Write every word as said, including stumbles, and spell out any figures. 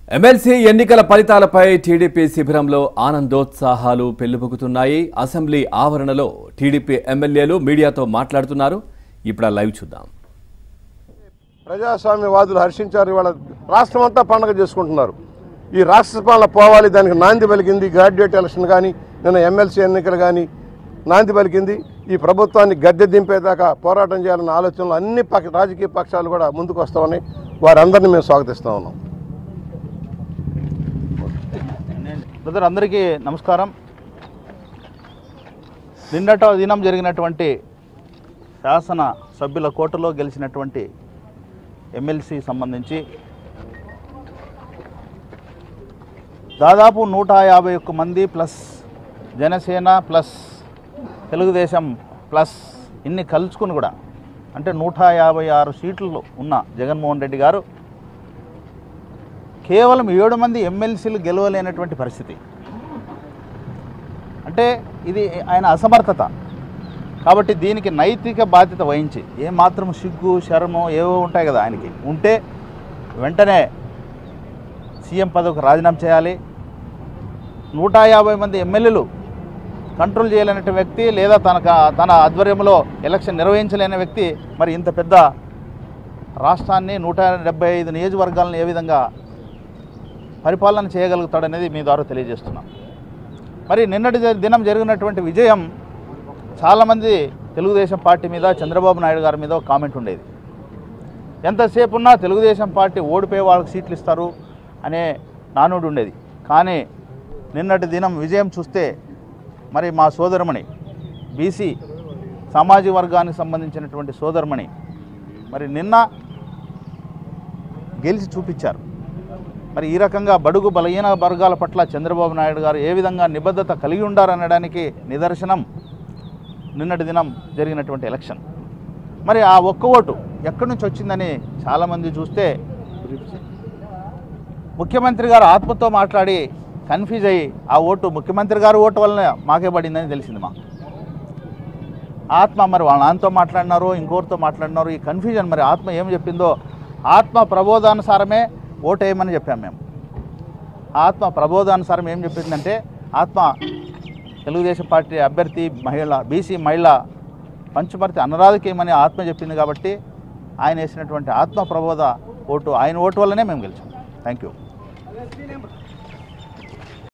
MLC ఎన్నికల ఫలితాలపై TDP శిబిరంలో ఆనందోత్సాహాలు పెళ్లిబుకుతున్నాయి. అసెంబ్లీ ఆవరణలో టీడీపీ ఎమ్మెల్యేలు మీడియాతో మాట్లాడుతున్నారు. ఇప్పుడు లైవ్ చూద్దాం. ప్రజాస్వామ్యవాదులు హర్షించారు. ఇవాళ రాష్ట్రం అంతా పండుగ చేసుకుంటున్నారు. ఈ రాష్ట్ర పాలన పోవాలి, దానికి నాంది పలికింది గ్రాడ్యుయేట్ ఎలక్షన్ కానీ, నిన్న ఎమ్మెల్సీ ఎన్నికలు కానీ నాంది పలికింది. ఈ ప్రభుత్వాన్ని గద్దె దింపేదాకా పోరాటం చేయాలన్న ఆలోచనలు అన్ని పక్ష రాజకీయ పక్షాలు కూడా ముందుకు వస్తూ ఉన్నాయి. వారందరినీ మేము స్వాగతిస్తూ ఉన్నాం. బ్రదర్ అందరికీ నమస్కారం. నిన్నట దినం జరిగినటువంటి శాసన సభ్యుల కోటలో గెలిచినటువంటి ఎమ్మెల్సీ సంబంధించి దాదాపు నూట యాభై ఒక్క మంది plus Janasena plus Telugu Desam plus ఇన్ని కలుసుకుని కూడా అంటే నూట యాభై ఆరు సీట్లు ఉన్న జగన్మోహన్ రెడ్డి గారు కేవలం ఏడు మంది ఎమ్మెల్సీలు గెలవలేనటువంటి పరిస్థితి. అంటే ఇది ఆయన అసమర్థత. కాబట్టి దీనికి నైతిక బాధ్యత వహించి ఏమాత్రం సిగ్గు శరమో ఏవో ఉంటాయి కదా ఆయనకి ఉంటే వెంటనే సీఎం పదవికి రాజీనామా చేయాలి. నూట యాభై మంది ఎమ్మెల్యేలు కంట్రోల్ చేయలేనటువంటి వ్యక్తి లేదా తన తన ఆధ్వర్యంలో ఎలక్షన్ నిర్వహించలేని వ్యక్తి మరి ఇంత పెద్ద రాష్ట్రాన్ని నూట డెబ్బై ఐదు నియోజకవర్గాలను ఏ విధంగా పరిపాలన చేయగలుగుతాడనేది మీ ద్వారా తెలియజేస్తున్నాం. మరి నిన్నటి దినం జరిగినటువంటి విజయం చాలామంది తెలుగుదేశం పార్టీ మీద చంద్రబాబు నాయుడు గారి మీద ఒక కామెంట్ ఉండేది. ఎంతసేపు ఉన్నా తెలుగుదేశం పార్టీ ఓడిపోయే వాళ్ళకి సీట్లు ఇస్తారు అనే నానుడు ఉండేది. కానీ నిన్నటి దినం విజయం చూస్తే మరి మా సోదరమణి బీసీ సామాజిక వర్గానికి సంబంధించినటువంటి సోదరమణి మరి నిన్న గెలిచి చూపించారు. మరి ఈ రకంగా బడుగు బలహీన వర్గాల పట్ల చంద్రబాబు నాయుడు గారు ఏ విధంగా నిబద్ధత కలిగి ఉండారనడానికి నిదర్శనం నిన్నటి దినం జరిగినటువంటి ఎలక్షన్. మరి ఆ ఒక్క ఓటు ఎక్కడి నుంచి వచ్చిందని చాలామంది చూస్తే ముఖ్యమంత్రి గారు ఆత్మతో మాట్లాడి కన్ఫ్యూజ్ అయ్యి ఆ ఓటు ముఖ్యమంత్రి గారు ఓటు వలన మాకే పడిందని తెలిసింది. మా ఆత్మ మరి వాళ్ళ నాన్నతో మాట్లాడినారో ఇంకోరితో మాట్లాడినారో ఈ కన్ఫ్యూజన్ మరి ఆత్మ ఏం చెప్పిందో ఆత్మ ప్రబోధానుసారమే ఓటు వేయమని చెప్పాము మేము. ఆత్మ ప్రబోధానుసారం ఏం చెప్పిందంటే ఆత్మ తెలుగుదేశం పార్టీ అభ్యర్థి మహిళ బీసీ మహిళ పంచుమర్తి అనురాధకేయమని ఆత్మ చెప్పింది. కాబట్టి ఆయన వేసినటువంటి ఆత్మ ప్రబోధ ఓటు ఆయన ఓటు వల్లనే మేము గెలిచాం. Thank you.